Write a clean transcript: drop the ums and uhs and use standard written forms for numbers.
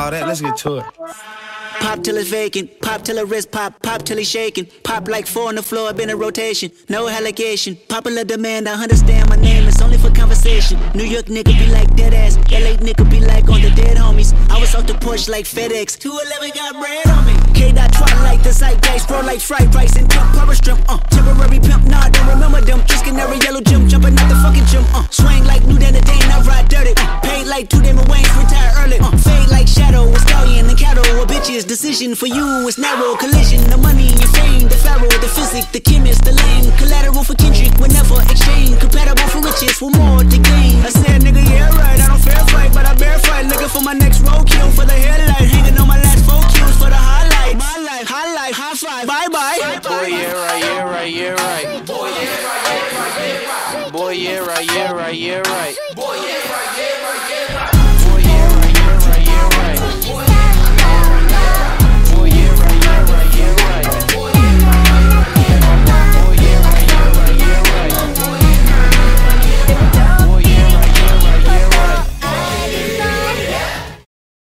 all that. Let's get to it. Pop till it's vacant, pop till the wrist pop, pop till he's shaking. Pop like 4 on the floor, been in rotation, no allegation. Popular demand, I understand my name, it's only for conversation. New York nigga be like dead ass, LA nigga be like on the dead homies. I was off the porch like FedEx, 211 got bread on me. K-Dot twilight, the zeitgeist, bro like fried rice and pump, power strip, temporary pimp, nah, don't remember them. Just canary yellow gym, jumping out the fucking gym, swing like New Dan the Dane, I ride dirty, paid like 2 Damon Wayans, retire early, fade like Shadow, a stallion and cattle, a bitches. Decision for you is narrow, collision, the money and fame, the pharaoh, the physic, the chemist, the lane, collateral for Kendrick, we never exchange, compatible for riches, for more to gain. I said, nigga, yeah, right, I don't fair fight, but I bear fight, nigga, for my next